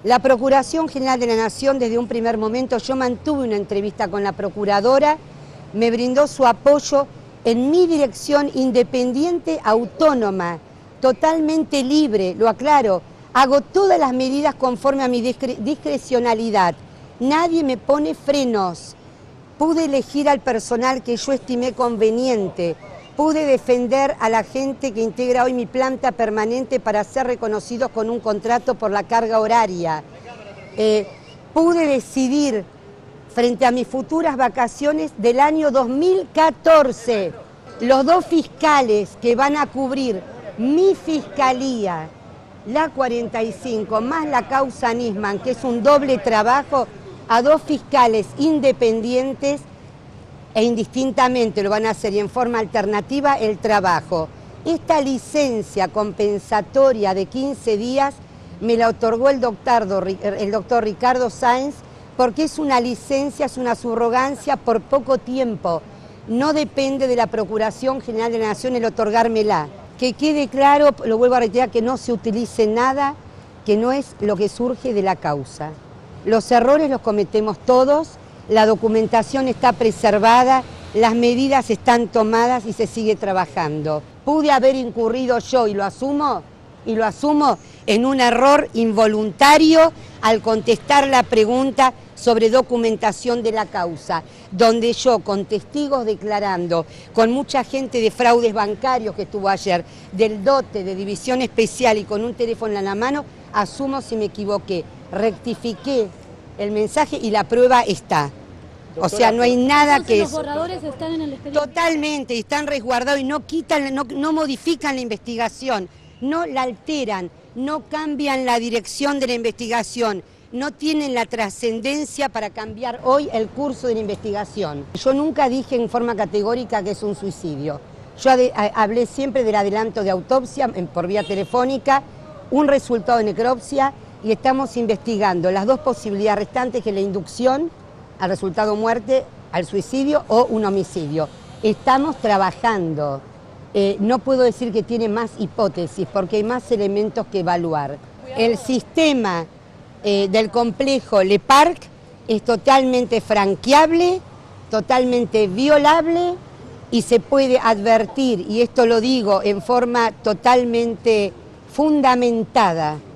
La Procuración General de la Nación, desde un primer momento, yo mantuve una entrevista con la Procuradora, me brindó su apoyo en mi dirección independiente, autónoma, totalmente libre, lo aclaro. Hago todas las medidas conforme a mi discrecionalidad. Nadie me pone frenos. Pude elegir al personal que yo estimé conveniente. Pude defender a la gente que integra hoy mi planta permanente para ser reconocidos con un contrato por la carga horaria. Pude decidir frente a mis futuras vacaciones del año 2014. Los dos fiscales que van a cubrir mi fiscalía, la 45, más la causa Nisman, que es un doble trabajo, a dos fiscales independientes e indistintamente lo van a hacer y en forma alternativa el trabajo. Esta licencia compensatoria de 15 días me la otorgó el doctor Ricardo Sáenz, porque es una licencia, es una subrogancia por poco tiempo. No depende de la Procuración General de la Nación el otorgármela. Que quede claro, lo vuelvo a reiterar, que no se utilice nada que no es lo que surge de la causa. Los errores los cometemos todos, la documentación está preservada, las medidas están tomadas y se sigue trabajando. Pude haber incurrido yo, y lo asumo en un error involuntario al contestar la pregunta sobre documentación de la causa, donde yo, con testigos declarando, con mucha gente de fraudes bancarios que estuvo ayer, del DOTE, de División Especial y con un teléfono en la mano, asumo si me equivoqué, rectifiqué el mensaje y la prueba está. Doctora, o sea, no hay nada que... ¿Los borradores están en el expediente? Totalmente, están resguardados y no quitan, no modifican la investigación, no la alteran, no cambian la dirección de la investigación, no tienen la trascendencia para cambiar hoy el curso de la investigación. Yo nunca dije en forma categórica que es un suicidio. Yo hablé siempre del adelanto de autopsia por vía telefónica, un resultado de necropsia y estamos investigando las dos posibilidades restantes, que es la inducción al resultado muerte, al suicidio o un homicidio. Estamos trabajando. No puedo decir que tiene más hipótesis porque hay más elementos que evaluar. El sistema del complejo Le Parc es totalmente franqueable, totalmente violable y se puede advertir, y esto lo digo en forma totalmente fundamentada,